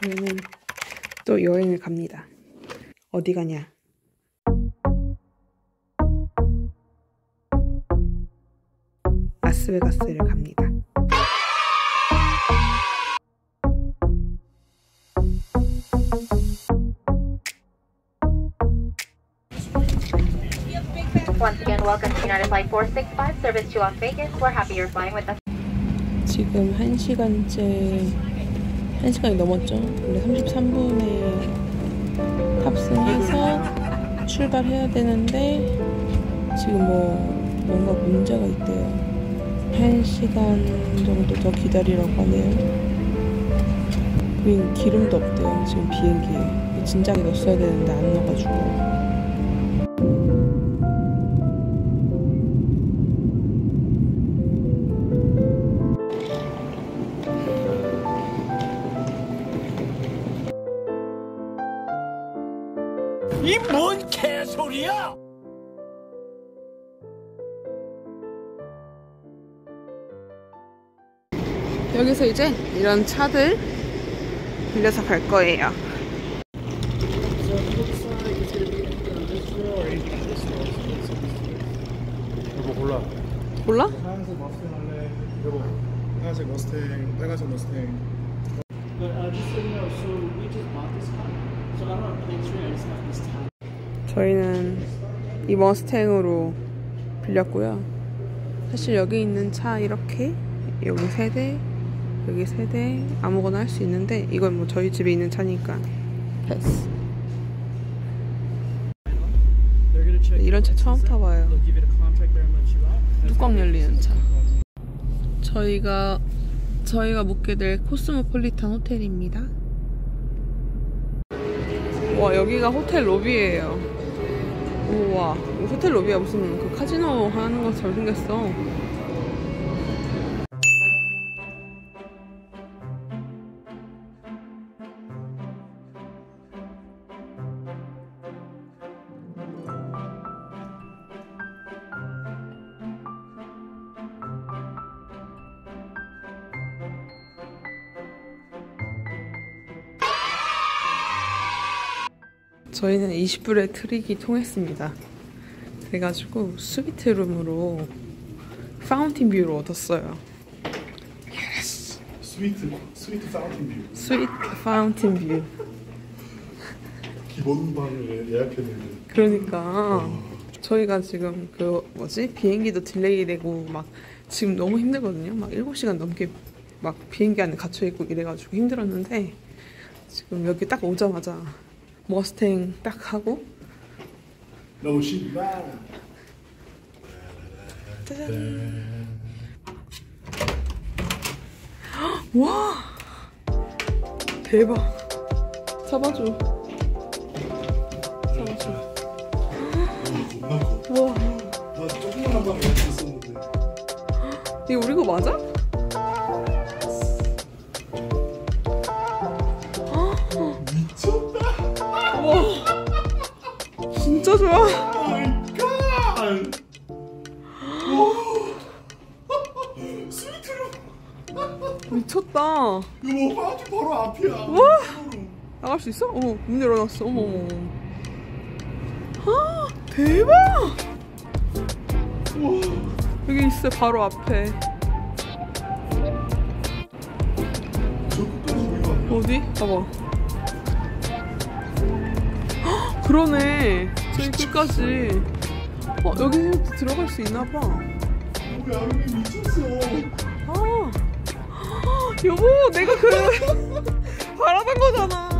저희는 또 여행을 갑니다. 어디 가냐? 라스베가스를 갑니다. Once again, welcome to United Flight 465, service to Las Vegas. We're happy you're flying with us. 지금 1시간이 넘었죠. 원래 33분에 탑승해서 출발해야 되는데 지금 뭔가 문제가 있대요. 1시간 정도 더 기다리라고 하네요. 그리고 기름도 없대요. 지금 비행기에. 진작에 넣었어야 되는데 안 넣어가지고. 이 뭔 개소리야! 여기서 이제 이런 차들 빌려서 갈 거예요. 여보 골라. 몰라? 하얀색 머스탱 할래? 여보 하얀색 머스탱, 빨간색 머스탱. But just so you know, so we just bought this car. So I don't have plates for it, I just have this tag. 저희는 이 머스탱으로 빌렸고요. 사실 여기 있는 차 이렇게 여기 3대, 여기 3대 아무거나 할 수 있는데 이건 뭐 저희 집에 있는 차니까 패스. 이런 차 처음 타봐요. 뚜껑 열리는 차. 저희가 묵게 될 코스모폴리탄 호텔입니다. 와, 여기가 호텔 로비예요. 우와, 호텔 로비야. 무슨 그 카지노 하는 것처럼 생겼어. 저희는 20불에 트릭이 통했습니다. 그래가지고 스위트룸으로 파운틴 뷰를 얻었어요. 예스. 스위트 파운틴 뷰. 스위트 파운틴 뷰. 기본 방을 예약했는데. 그러니까 저희가 지금 비행기도 딜레이 되고 막 지금 너무 힘들거든요. 막 7시간 넘게 막 비행기 안에 갇혀있고 이래가지고 힘들었는데 지금 여기 딱 오자마자 머스탱 딱 하고 너무 신나. 짜잔. 와, 대박. 잡아줘. 겁나 커. 와, 나 조그만한 방에 있었는데. 이거 우리 거 맞아? 미쳤다. 와, 진짜 좋아. 오마이갓. 스위트룸. 미쳤다. 이거 파운틴 바로 앞이야. 와, 나갈 수 있어? 어머, 문 열어놨어. 어머. 아, 대박. 우와. 여기 있어, 바로 앞에. 저 끝까지 우리가. 어디? 봐봐. 헉, 그러네. 저기 끝까지. 여기서부터 들어갈 수 있나봐. 우리 아름이 미쳤어. 아, 여보, 내가 바라던 거잖아.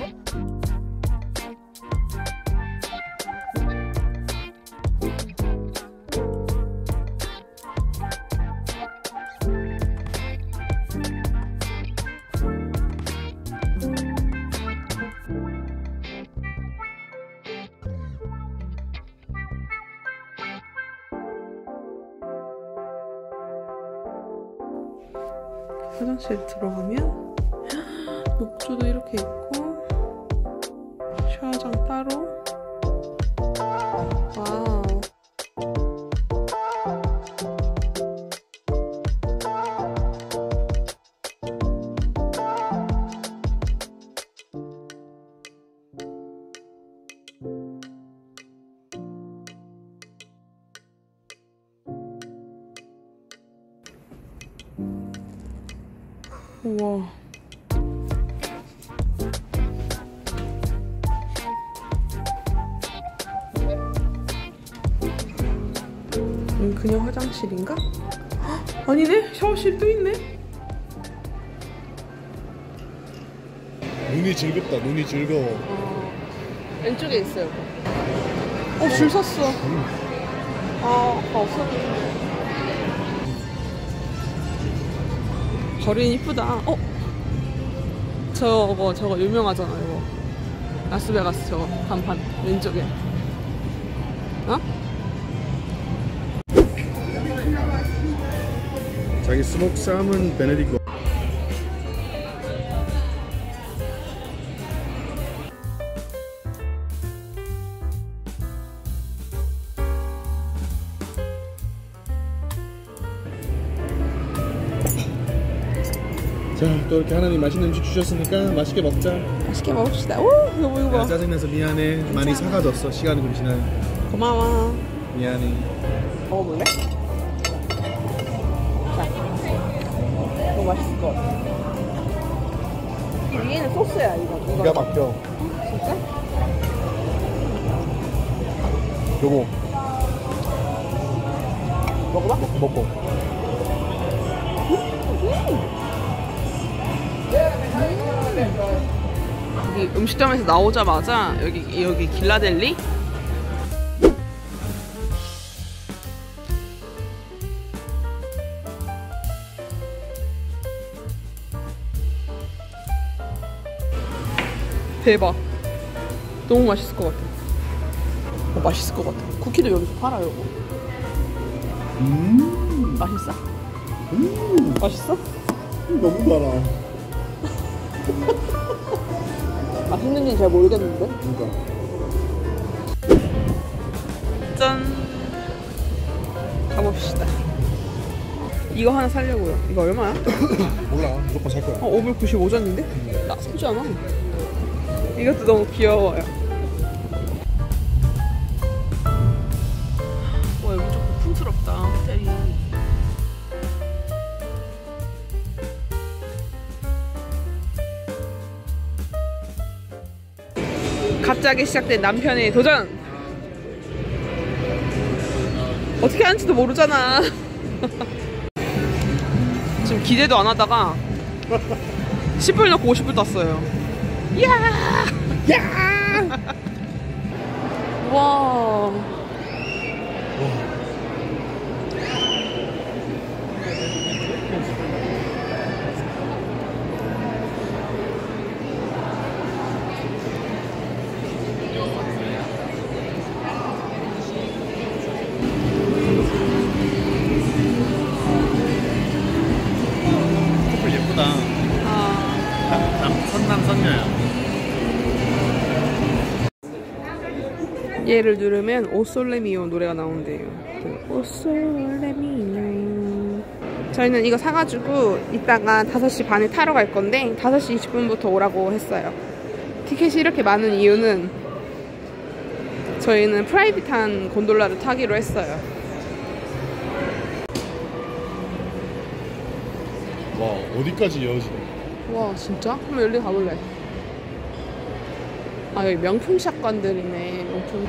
화장실 들어가면 욕조도 이렇게 있고 샤워장 따로. 와우. 우와. 그냥 화장실인가? 헉, 아니네? 샤워실 또 있네? 눈이 즐겁다. 눈이 즐거워. 왼쪽에 있어요. 줄 섰어. 없었네. 거리는 이쁘다. 저거 유명하잖아, 이거. 라스베가스 저거 간판 왼쪽에. 자기 스모크 살몬 베네딕트. 자, 또 이렇게 하나님 맛있는 음식 주셨으니까 맛있게 먹자. 맛있게 먹읍시다. 오, 이거 봐. 짜증나서 미안해. 많이 사가졌어. 시간이 좀 지나니까. 고마워. 미안해. 먹어볼래? 자, 너무 맛있을 것 같아. 위에는 소스야, 이거. 기가 막혀. 진짜? 요거 먹어봐. 먹고. 여기 음식점에서 나오자마자 여기 길라델리? 대박. 너무 맛있을 것 같아. 맛있을 것 같아. 쿠키도 여기서 팔아요. 맛있어? 맛있어? 너무 달아. 맛있는지는 잘 모르겠는데. 그러니까. 짠. 가봅시다. 이거 하나 사려고요. 이거 얼마야? 몰라. 무조건 살 거야. 5불 95전인데? 나쁘지 않아. 이것도 너무 귀여워요. 와, 여기 좀 고풍스럽다, 호텔이. 갑자기 시작된 남편의 도전! 어떻게 하는지도 모르잖아. 지금 기대도 안 하다가 10불 넣고 50불 땄어요. 이야! 야! 와. 커플 예쁘다. 선남 선녀야. 얘를 누르면 오솔레미오 노래가 나온대요. 오솔레미오. 저희는 이거 사가지고 이따가 5시 반에 타러 갈 건데 5시 20분부터 오라고 했어요. 티켓이 이렇게 많은 이유는 저희는 프라이빗한 곤돌라를 타기로 했어요. 와, 어디까지 이어지네. 와, 진짜? 한번 여기 가볼래? 아, 여기 명품 샷건들이네. 명품.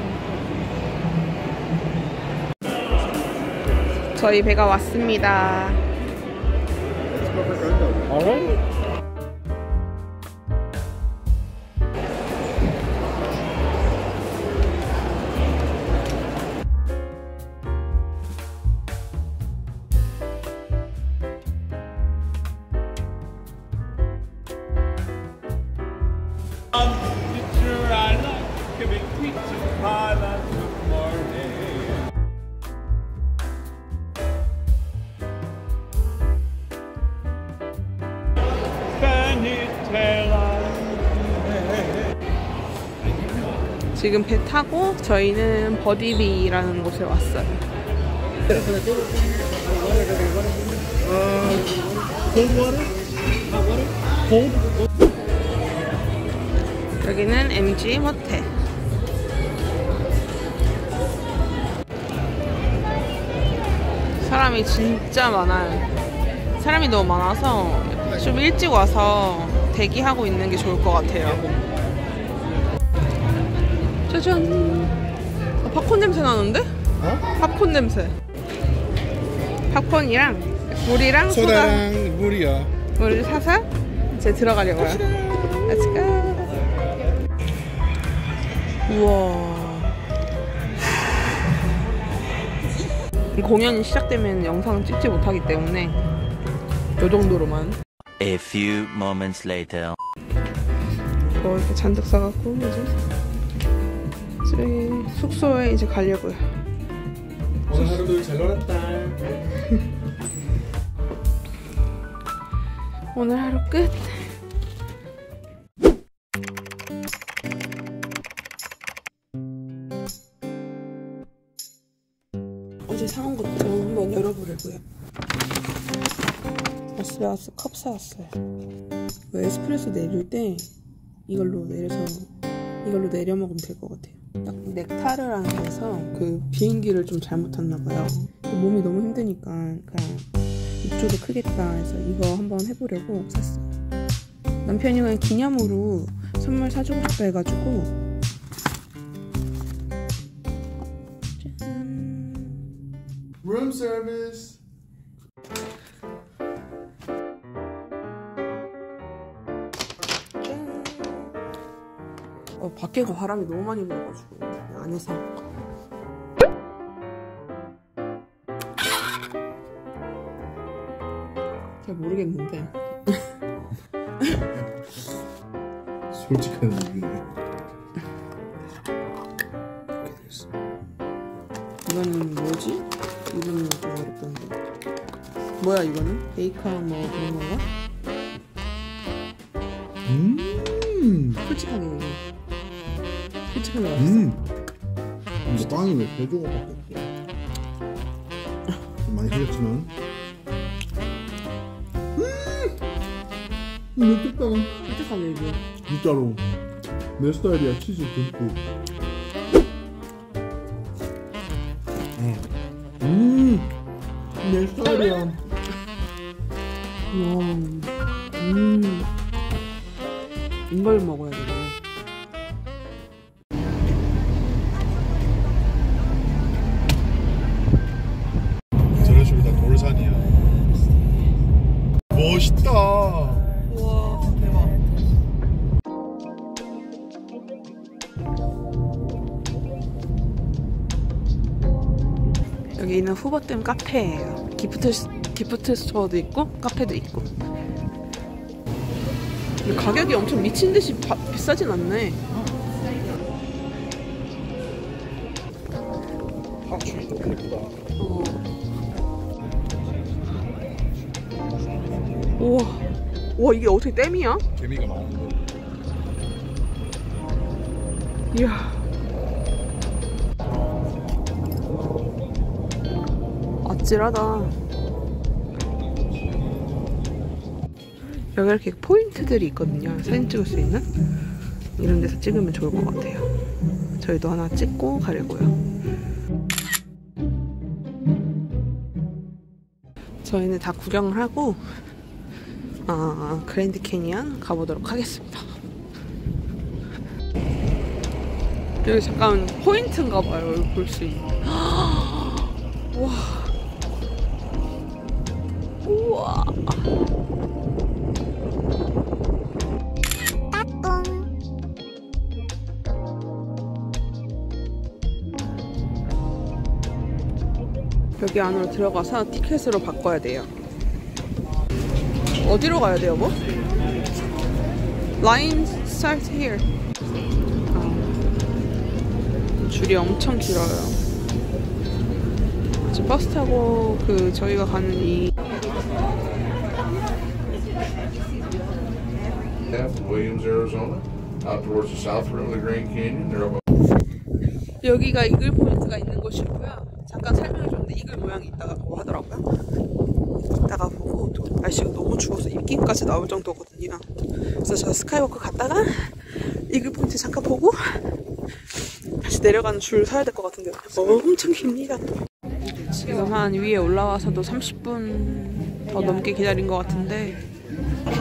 저희 배가 왔습니다. 지금 배 타고 저희는 버디비라는 곳에 왔어요. 여기는 MG 호텔. 사람이 진짜 많아요. 사람이 너무 많아서 좀 일찍 와서 대기하고 있는 게 좋을 것 같아요. 짜잔. 팝콘 냄새 나는데? 팝콘 냄새. 팝콘이랑 물이랑 소다랑 물이요. 물을 사서 이제 들어가려고요. Let's go. 우와. 공연이 시작되면 영상을 찍지 못하기 때문에 요 정도로만. A few moments later. 뭐 이렇게 잔뜩 싸갖고 이제 저희 숙소에 이제 가려고요. 오늘 하루도 잘 놀았다. 오늘 하루 끝. 어제 사온 것도 한번 열어보려고요. 아스라스 컵 사왔어요. 에스프레소 내릴 때 이걸로 내려 먹으면 될 것 같아요. 딱 넥타르라는 데서 그 비행기를 좀 잘못 탔나봐요. 몸이 너무 힘드니까 그냥 입조도 크겠다 해서 이거 한번 해보려고 샀어요. 남편이 그냥 기념으로 선물 사주고 싶다 해가지고. Room service. 밖에가 바람이 너무 많이 불어가지고 안에서. 잘 모르겠는데. 솔직한 얘기네. 이거는 뭐지? 이거는 좀 어렵던데. 뭐야 이거는? 베이컨 뭐 그런 건가? 솔직하게 얘기해. 솔직하게 맛있어. 근데 빵이 왜 3조각밖에 없어? 좀 많이 흘렸지만. 맵겠다. 솔직하게 얘기해. 진짜로 내 스타일이야. 치즈 듬뿍. 내 스타일이야. 이걸 먹어야 되네. 저런 식으로 다 돌산이야. 멋있다. 우와 대박. 여기는 후보댐 카페예요. 기프트 스토어도 있고 카페도 있고. 근데 가격이 엄청 미친 듯이 비싸진 않네. 확실히 너무 예쁘다. 우와 이게 어떻게 댐이야? 개미가 많은데. 이야. 아찔하다. 여기 이렇게 포인트들이 있거든요. 사진 찍을 수 있는. 이런 데서 찍으면 좋을 것 같아요. 저희도 하나 찍고 가려고요. 저희는 다 구경을 하고 그랜드 캐니언 가보도록 하겠습니다. 여기 잠깐 포인트인가 봐요. 여기 볼 수 있는. 와. 우와. 여기 안으로 들어가서 티켓으로 바꿔야 돼요. 어디로 가야 돼요, 뭐? Line start here. 줄이 엄청 길어요. 지금 버스 타고 저희가 가는 이 Williams, Arizona, out towards the south rim of the Grand Canyon. They're about 여기가 이글 포인트가 있는 곳이고요. 잠깐 설명해 줬는데 이글 모양이 있다고 하더라고요. 이따가 보고 또 날씨가 너무 추워서 입김까지 나올 정도거든요. 그래서 저 스카이워크 갔다가 이글 포인트 잠깐 보고 다시 내려가는 줄 서야 될 것 같은데 엄청 깁니다. 지금 한 위에 올라와서도 30분 더 넘게 기다린 것 같은데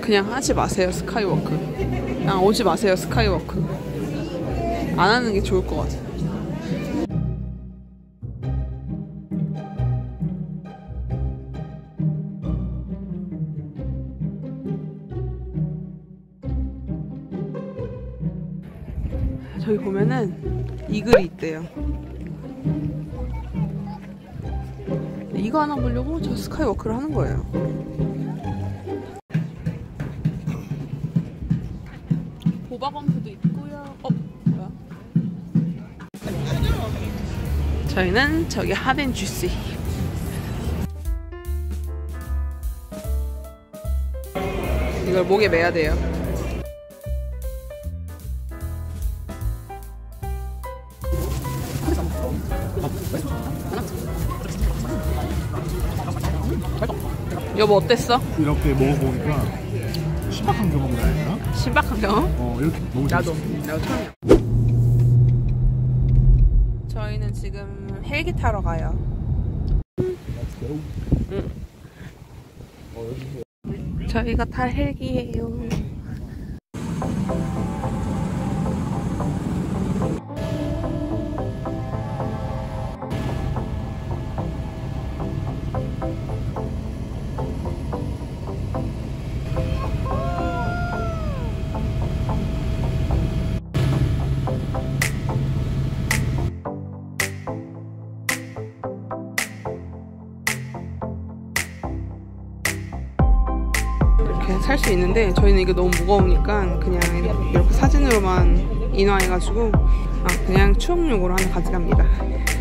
그냥 하지 마세요, 스카이워크. 그냥 오지 마세요, 스카이워크. 안 하는 게 좋을 것 같아요. 저기 보면은 이글이 있대요. 이거 하나 보려고 저 스카이워크를 하는 거예요. 보박원프도 있고요. 뭐야? 저희는 저기 하덴주시. 이걸 목에 매야 돼요. 여보 어땠어? 이렇게 먹어보니까 신박한 경험을 할까? 신박한 경험? 이렇게 너무 나도 처음이야. 저희는 지금 헬기 타러 가요. 저희가 탈 헬기예요. 이렇게 살 수 있는데 저희는 이게 너무 무거우니까 그냥 이렇게 사진으로만 인화해가지고 그냥 추억용으로 하나 가져갑니다.